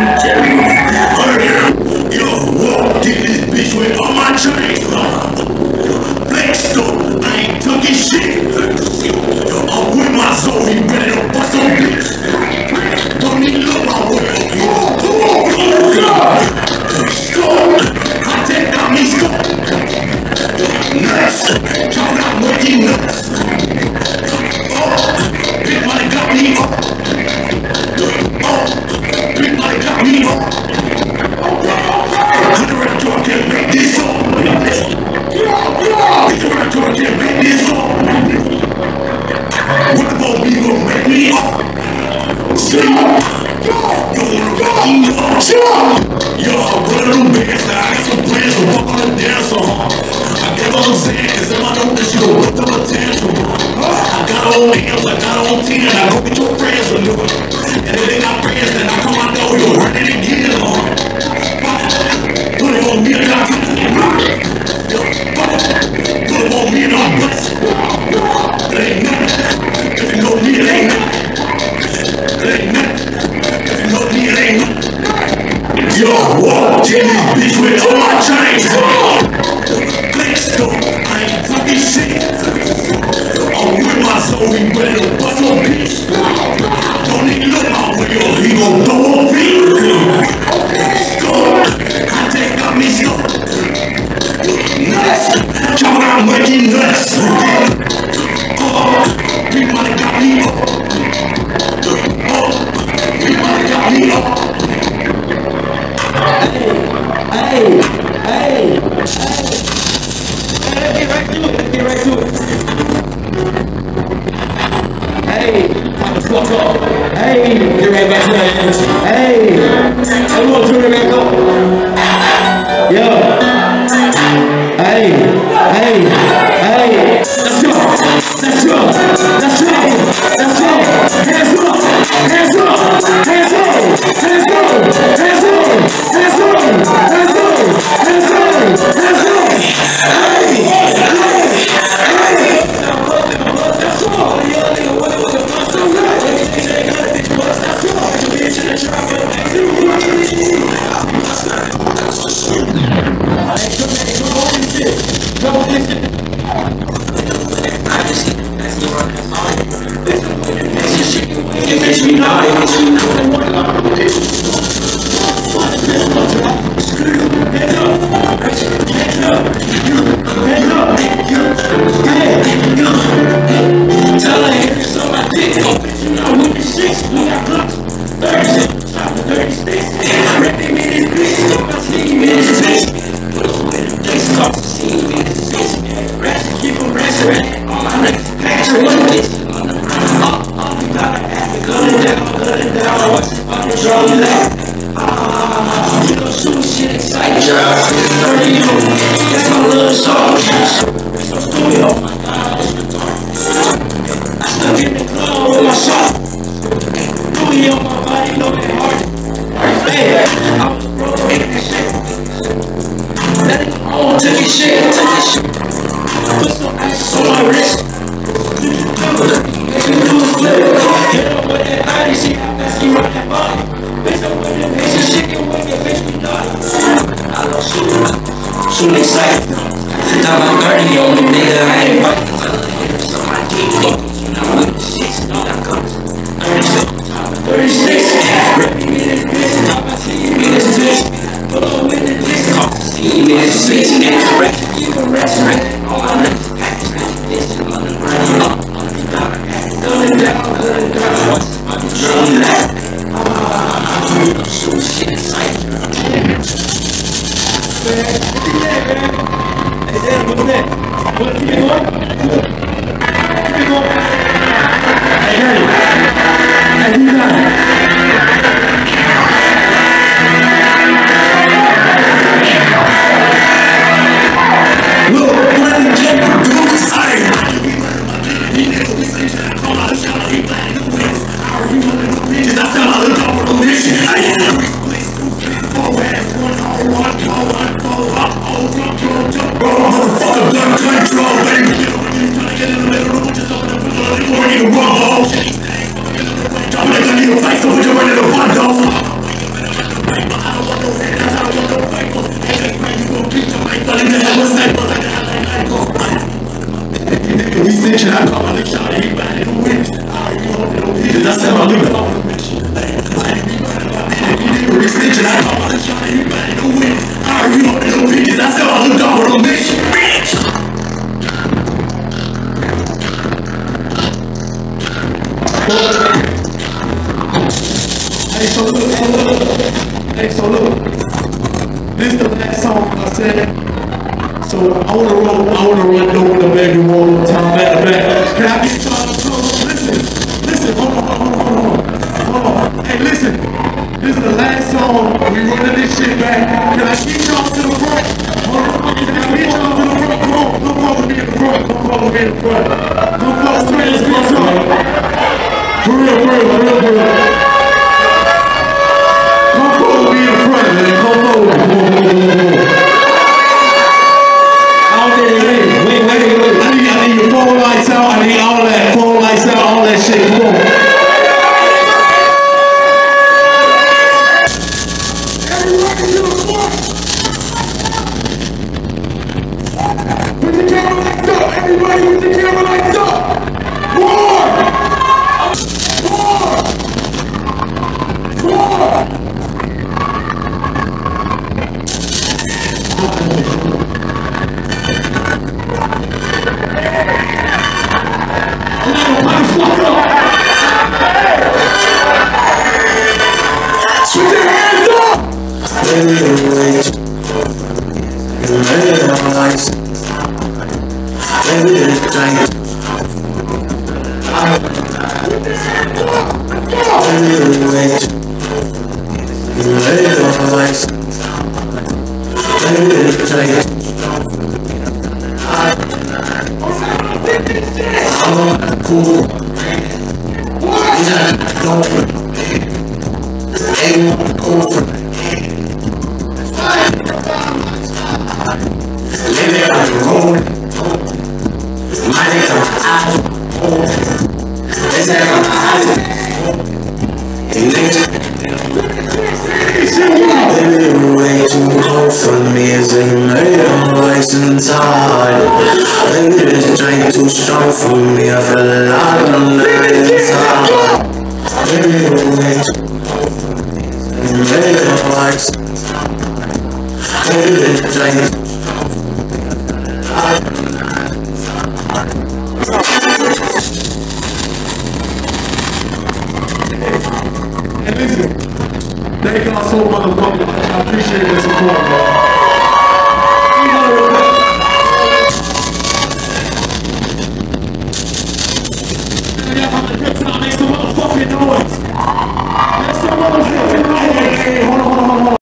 Yo, walked in this bitch with all my chains. Flex though, I ain't talking shit. I'm with my soul, he ready to bust on bitch. Don't even look my way. I take down these nuts. Y'all not working nuts. Big money got me up. Big money got me up. I can't make this up. I can't make this up. What about me gonna make me up? See, you wanna rock me up? Yo, I'm running them bands now. I got some plans to walk on the dance hall. I get what I'm saying, cause if I know that you gon' put them a tantrum. I got on hands, I got on 10, I go get your friends to do it. And if they got friends, then I come out know you'll run it again. Put it on me and I'll put it on me and I'll bust. It ain't nothing. If you know me, it ain't nothing. It ain't nothing. If you know me, it ain't nothing. Yo, walked in this bitch with all my chains. Let's go, I ain't talking shit. I'm with my soul, he ready to bust on bitch. Don't even look my way, or he gon' throw on feet. I take out me stuff. Nuts, y'all out making nuts. People got me up. People got me up. Hey. Let's get right to it. Hey, let's go. Hey, get right back to that. Hey, everyone tune it back up. Yo. Hey. Let's go. Hands up. sniper. I don't want no haters, I don't want no vipers. Hey, just man, you gon' beat the mic, but in the hell with snipers. I got like Michael. Nigga, we snitching, I call the shot, he bad in the wind. I already know the I said my nigga. We snitching, I call the shot, he bad in the wind. I already know the bitches, I said my nigga on a mission, bitch. So look, this the last song I said. So I wanna run over the baby one more time back to back. Can I get y'all to close? Listen, hold on. Hey, listen, this is the last song. We running this shit back. Can I get y'all to the front? Hold on, can I get y'all to the front? Come on, come follow me in the front. Come follow me in the front. Come follow me in the front. For real. Come follow me in the front, man. Come follow me. Wait. I need your phone lights out. I need all that. Phone lights out, all that shit. Come on. Everybody to the front. Put the camera lights up. Everybody with the camera lights up. More. Too strong for me, I feel a lot on the inside. Baby, wait, make a light. Baby, drink. Hey, listen, thank y'all so motherfucking much. I appreciate the support, man.